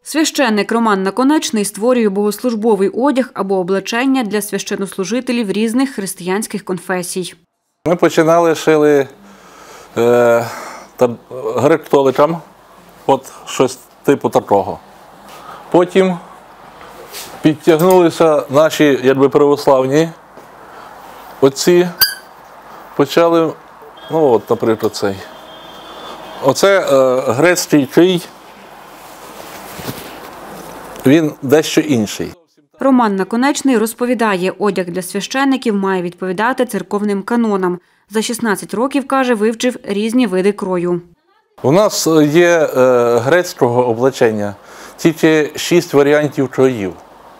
Священник Роман Наконечний створює богослужбовий одяг або облачення для священнослужителів різних християнських конфесій. Ми починали шили греко-католикам, от щось типу такого. Потім підтягнулися наші православні отці, почали, наприклад, цей. Оце грецький крій, він дещо інший. Роман Наконечний розповідає, одяг для священників має відповідати церковним канонам. За 16 років, каже, вивчив різні види крою. У нас є грецького облачення тільки 6 варіантів кроїв.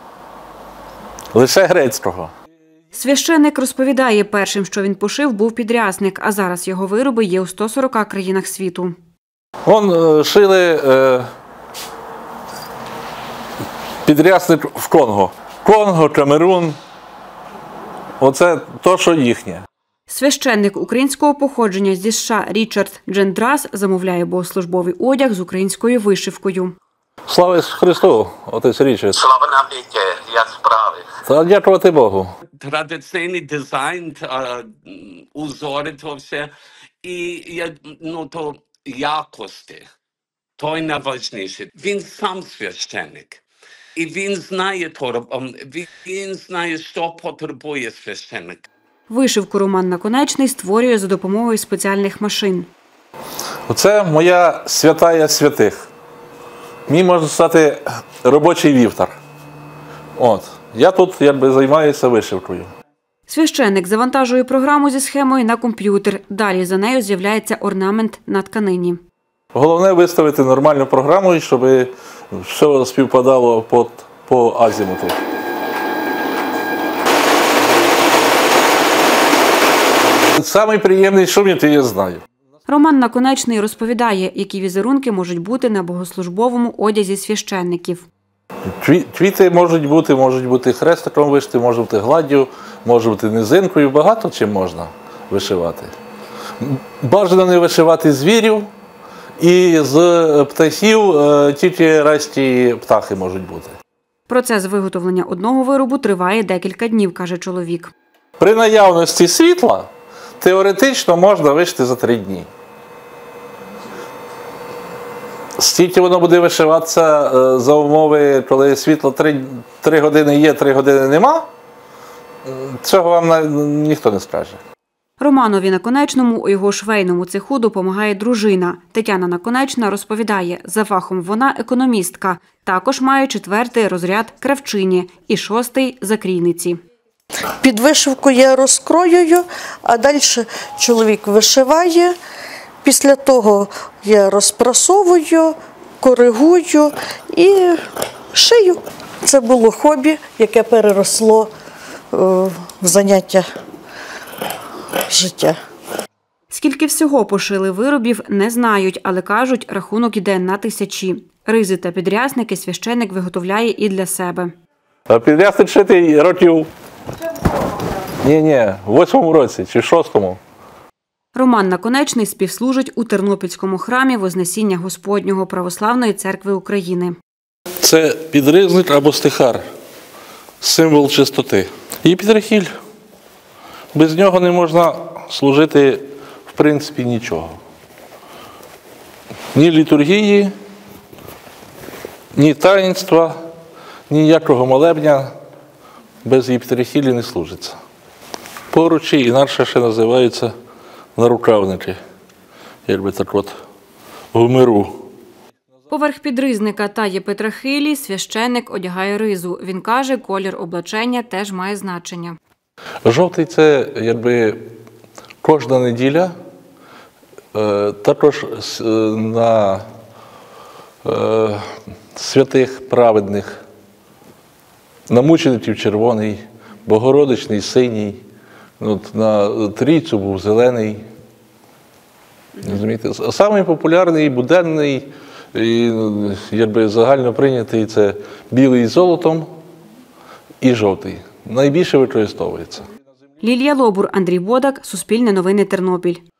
Лише грецького. Священник розповідає, першим, що він пошив, був підрясник, а зараз його вироби є у 140 країнах світу. Шили підрясник в Конго. Конго, Камерун – оце то, що їхнє. Священник українського походження зі США Річард Джендрас замовляє богослужбовий одяг з українською вишивкою. Слава Ісусу Христу, отець Річард. Слава навіки, як справи. Та дякувати Богу. Традиційний дизайн, узори, то все. І то якості, то найважніше. Він сам священник. І він знає, що потребує священник. Вишивку Роман Наконечний створює за допомогою спеціальних машин. Оце моя святая святих. Мій, можна сказати, робочий вівтар. Я тут займаюся вишивкою. Священник завантажує програму зі схемою на комп'ютер. Далі за нею з'являється орнамент на тканині. Головне виставити нормальну програму, щоб все співпадало по азімуту. Самий приємний шуміт, я знаю. Роман Наконечний розповідає, які візерунки можуть бути на богослужбовому одязі священників. Квіти можуть бути хрестиком вишити, може бути гладдю, може бути низинкою, багато чим можна вишивати. Бажано не вишивати звірів, і з птахів тільки райські птахи можуть бути. Процес виготовлення одного виробу триває декілька днів, каже чоловік. При наявності світла теоретично можна вишити за 3 дні. Стільки воно буде вишиватися за умови, коли світло 3 години є, 3 години нема, цього вам ніхто не скаже. Романові Наконечному у його швейному цеху допомагає дружина. Тетяна Наконечна розповідає, за фахом вона економістка. Також має 4-й розряд кравчині і 6-й закрійниці. Під вишивку я розкроюю, а далі чоловік вишиває. Після того я розпрасовую, коригую і шию. Це було хобі, яке переросло в заняття життя. Скільки всього пошили виробів, не знають, але кажуть, рахунок іде на тисячі. Ризи та підрясники священник виготовляє і для себе. Підрясник шитий років, в 8-му році чи 6-му. Роман Наконечний співслужить у Тернопільському храмі Вознесіння Господнього Православної Церкви України. Це підризник або стихар, символ чистоти. І підрахіль. Без нього не можна служити, в принципі, нічого. Ні літургії, ні таїнства, ніякого молебня без єпітрахілі не служиться. Поручі, інакше ще називаються нарукавники, в миру. Поверх підризника та єпитрахилі священник одягає ризу. Він каже, колір облачення теж має значення. Жовтий – це кожна неділя, також на святих праведних, на мучеників червоний, богородичний синій, на трійцю був зелений. Самий популярний, буденний, і загально прийнятий – це білий з золотом і жовтий. Найбільше використовується. Лілія Лобур, Андрій Бодак, Суспільне новини, Тернопіль.